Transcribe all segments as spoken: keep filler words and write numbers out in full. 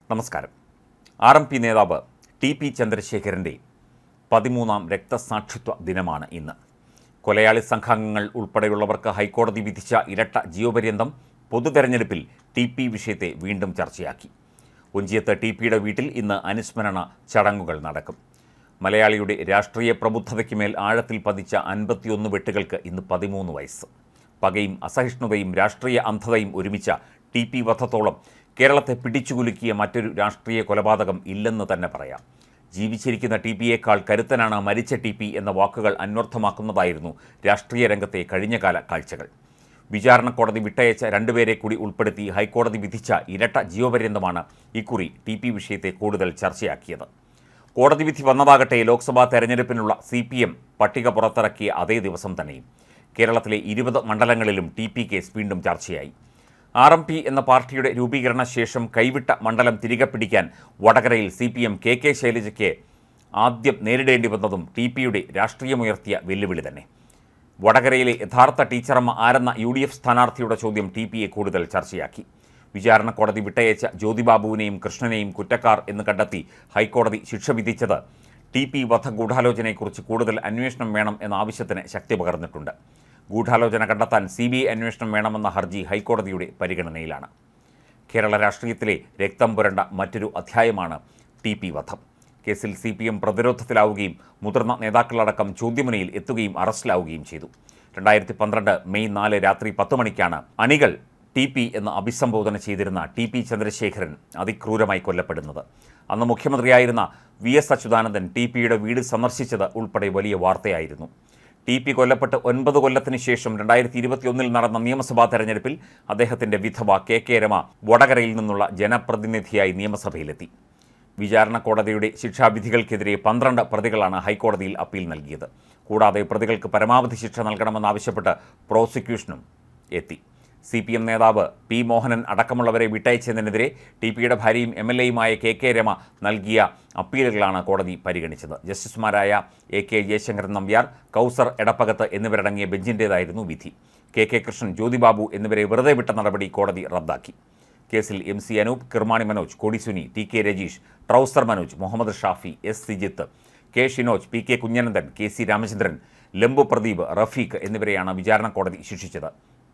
നമസ്കാരം. R M P നേതാവ് T P ചന്ദ്രശേഖരൻ്റെ പതിമൂന്നാം രക്തസാക്ഷിത്വ ദിനമാണ് ഇന്ന്. കൊലയാളി സംഘാംഗങ്ങൾ ഉൾപ്പെടെയുള്ളവർക്ക് ഹൈക്കോടതി വിധിച്ച ഇരട്ട ജീവപര്യന്തം പൊതുതെരഞ്ഞെടുപ്പിൽ ടി പി വിഷയത്തെ വീണ്ടും ചർച്ചയാക്കി. ഒഞ്ചിയത്ത് ടി പിയുടെ വീട്ടിൽ ഇന്ന് അനുസ്മരണ ചടങ്ങുകൾ നടക്കും. മലയാളിയുടെ രാഷ്ട്രീയ പ്രബുദ്ധതയ്ക്ക് മേൽ ആഴത്തിൽ പതിച്ച അൻപത്തിയൊന്ന് വെട്ടുകൾക്ക് ഇന്ന് പതിമൂന്ന് വയസ്സ്. പകയും അസഹിഷ്ണുതയും രാഷ്ട്രീയ അന്ധതയും ഒരുമിച്ച ടി പി വധത്തോളം കേരളത്തെ പിടിച്ചുകുലുക്കിയ മറ്റൊരു രാഷ്ട്രീയ കൊലപാതകം ഇല്ലെന്ന് തന്നെ പറയാം. ജീവിച്ചിരിക്കുന്ന ടി പിയേക്കാൾ കരുത്തനാണ് മരിച്ച ടി പി എന്ന വാക്കുകൾ അന്വർത്ഥമാക്കുന്നതായിരുന്നു രാഷ്ട്രീയ രംഗത്തെ കഴിഞ്ഞകാല കാഴ്ചകൾ. വിചാരണ കോടതി വിട്ടയച്ച രണ്ടുപേരെ കൂടി ഉൾപ്പെടുത്തി ഹൈക്കോടതി വിധിച്ച ഇരട്ട ജീവപര്യന്തമാണ് ഇക്കുറി ടി പി വിഷയത്തെ കൂടുതൽ ചർച്ചയാക്കിയത്. കോടതി വിധി വന്നതാകട്ടെ ലോക്സഭാ തെരഞ്ഞെടുപ്പിനുള്ള സി പി എം പട്ടിക പുറത്തിറക്കിയ അതേ ദിവസം തന്നെയും. കേരളത്തിലെ ഇരുപത് മണ്ഡലങ്ങളിലും ടി പി കേസ് വീണ്ടും ചർച്ചയായി. ആർ എം പി എന്ന പാർട്ടിയുടെ രൂപീകരണ ശേഷം കൈവിട്ട മണ്ഡലം തിരികെ പിടിക്കാൻ വടകരയിൽ C P M K K ശൈലജയ്ക്ക് ആദ്യം നേരിടേണ്ടി വന്നതും ടി പിയുടെ രാഷ്ട്രീയമുയർത്തിയ വെല്ലുവിളി തന്നെ. വടകരയിലെ യഥാർത്ഥ ടീച്ചറമ്മ ആരെന്ന യു ഡി എഫ് സ്ഥാനാർത്ഥിയുടെ ചോദ്യം ടി പിയെ കൂടുതൽ ചർച്ചയാക്കി. വിചാരണ കോടതി വിട്ടയച്ച ജ്യോതിബാബുവിനെയും കൃഷ്ണനെയും കുറ്റക്കാർ എന്ന് കണ്ടെത്തി ഹൈക്കോടതി ശിക്ഷ വിധിച്ചത് ടി പി വധഗൂഢാലോചനയെക്കുറിച്ച് കൂടുതൽ അന്വേഷണം വേണം എന്ന ആവശ്യത്തിന് ശക്തി പകർന്നിട്ടുണ്ട്. ഗൂഢാലോചന കണ്ടെത്താൻ സി ബി ഐ അന്വേഷണം വേണമെന്ന ഹർജി ഹൈക്കോടതിയുടെ പരിഗണനയിലാണ്. കേരള രാഷ്ട്രീയത്തിലെ രക്തം പുരണ്ട മറ്റൊരു അധ്യായമാണ് ടി പി വധം. കേസിൽ സി പി എം പ്രതിരോധത്തിലാവുകയും മുതിർന്ന നേതാക്കളടക്കം ചോദ്യമുനയിൽ എത്തുകയും അറസ്റ്റിലാവുകയും ചെയ്തു. രണ്ടായിരത്തി പന്ത്രണ്ട് മെയ് നാല് രാത്രി പത്ത് മണിക്കാണ് അണികൾ ടി പി എന്ന് അഭിസംബോധന ചെയ്തിരുന്ന ടി പി ചന്ദ്രശേഖരൻ അതിക്രൂരമായി കൊല്ലപ്പെടുന്നത്. അന്ന് മുഖ്യമന്ത്രിയായിരുന്ന വി എസ് അച്യുതാനന്ദൻ ടി പിയുടെ വീട് സന്ദർശിച്ചത് ഉൾപ്പെടെ വലിയ വാർത്തയായിരുന്നു. ടി പി കൊല്ലപ്പെട്ട് ഒൻപത് കൊല്ലത്തിന് ശേഷം രണ്ടായിരത്തി ഇരുപത്തിയൊന്നിൽ നടന്ന നിയമസഭാ തെരഞ്ഞെടുപ്പിൽ അദ്ദേഹത്തിൻ്റെ വിധവ കെ കെ രമ വടകരയിൽ നിന്നുള്ള ജനപ്രതിനിധിയായി നിയമസഭയിലെത്തി. വിചാരണ കോടതിയുടെ ശിക്ഷാവിധികൾക്കെതിരെ പന്ത്രണ്ട് പ്രതികളാണ് ഹൈക്കോടതിയിൽ അപ്പീൽ നൽകിയത്. കൂടാതെ പ്രതികൾക്ക് പരമാവധി ശിക്ഷ നൽകണമെന്നാവശ്യപ്പെട്ട് പ്രോസിക്യൂഷനും എത്തി. സി പി എം നേതാവ് പി മോഹനൻ അടക്കമുള്ളവരെ വിട്ടയച്ചതിനെതിരെ ടി പിയുടെ ഭാര്യയും എം എൽ എയുമായ കെ കെ രമ നൽകിയ അപ്പീലുകളാണ് കോടതി പരിഗണിച്ചത്. ജസ്റ്റിസുമാരായ എ കെ ജയശങ്കരൻ നമ്പ്യാർ, കൗസർ എടപ്പകത്ത് എന്നിവരടങ്ങിയ ബെഞ്ചിൻ്റേതായിരുന്നു വിധി. കെ കെ കൃഷ്ണൻ, ജ്യോതിബാബു എന്നിവരെ വെറുതെ വിട്ട നടപടി കോടതി റദ്ദാക്കി. കേസിൽ M C Anoop, Kirmani Manoj, Kodi Suni, T K Rajeesh, trouser Manoj, Muhammad Shafi, S Sijith, K Shinoj, P K Kunhanandan, K C Ramachandran, Lambu Pradeep, Rafeeq എന്നിവരെയാണ് വിചാരണ കോടതി ശിക്ഷിച്ചത്.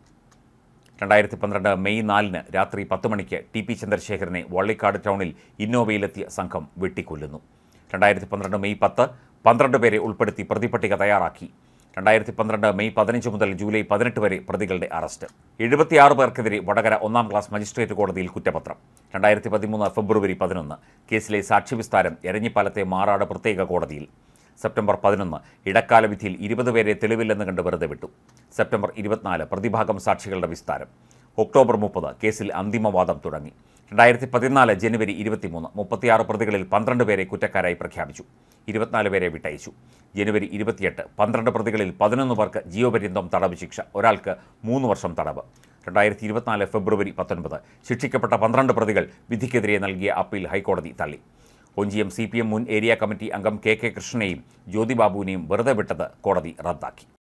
രണ്ടായിരത്തി പന്ത്രണ്ട് മെയ് നാലിന് രാത്രി പത്ത് മണിക്ക് ടി പി ചന്ദ്രശേഖരനെ വള്ളിക്കാട് ടൗണിൽ ഇന്നോവയിലെത്തിയ സംഘം വെട്ടിക്കൊല്ലുന്നു. രണ്ടായിരത്തി പന്ത്രണ്ട് മെയ് പത്ത് പന്ത്രണ്ട് പേരെ ഉൾപ്പെടുത്തി പ്രതിപട്ടിക തയ്യാറാക്കി. രണ്ടായിരത്തി പന്ത്രണ്ട് മെയ് പതിനഞ്ച് മുതൽ ജൂലൈ പതിനെട്ട് വരെ പ്രതികളുടെ അറസ്റ്റ്. എഴുപത്തിയാറ് പേർക്കെതിരെ വടകര ഒന്നാം ക്ലാസ് മജിസ്ട്രേറ്റ് കോടതിയിൽ കുറ്റപത്രം. രണ്ടായിരത്തി പതിമൂന്ന് ഫെബ്രുവരി പതിനൊന്ന് കേസിലെ സാക്ഷ്യവിസ്താരം എരഞ്ഞിപ്പാലത്തെ മാറാട് പ്രത്യേക കോടതിയിൽ. സെപ്റ്റംബർ പതിനൊന്ന് ഇടക്കാല വിധിയിൽ ഇരുപത് പേരെ തെളിവില്ലെന്ന് കണ്ട് വെറുതെ വിട്ടു. സെപ്റ്റംബർ ഇരുപത്തിനാല് പ്രതിഭാഗം സാക്ഷികളുടെ വിസ്താരം. ഒക്ടോബർ മുപ്പത് കേസിൽ അന്തിമവാദം തുടങ്ങി. രണ്ടായിരത്തി പതിനാല് ജനുവരി ഇരുപത്തിമൂന്ന് മുപ്പത്തിയാറ് പ്രതികളിൽ പന്ത്രണ്ട് പേരെ കുറ്റക്കാരായി പ്രഖ്യാപിച്ചു. ഇരുപത്തിനാല് പേരെ വിട്ടയച്ചു. ജനുവരി ഇരുപത്തിയെട്ട് പന്ത്രണ്ട് പ്രതികളിൽ പതിനൊന്ന് പേർക്ക് ജീവപര്യന്തം തടവ് ശിക്ഷ, ഒരാൾക്ക് മൂന്ന് വർഷം തടവ്. രണ്ടായിരത്തി ഇരുപത്തിനാല് ഫെബ്രുവരി പത്തൊൻപത് ശിക്ഷിക്കപ്പെട്ട പന്ത്രണ്ട് പ്രതികൾ വിധിക്കെതിരെ നൽകിയ അപ്പീൽ ഹൈക്കോടതി തള്ളി. ഒഞ്ചിയം സി പി എം മുൻ ഏരിയ കമ്മിറ്റി അംഗം കെ കെ കൃഷ്ണനെയും ജ്യോതിബാബുവിനെയും വെറുതെ വിട്ടത് കോടതി റദ്ദാക്കി.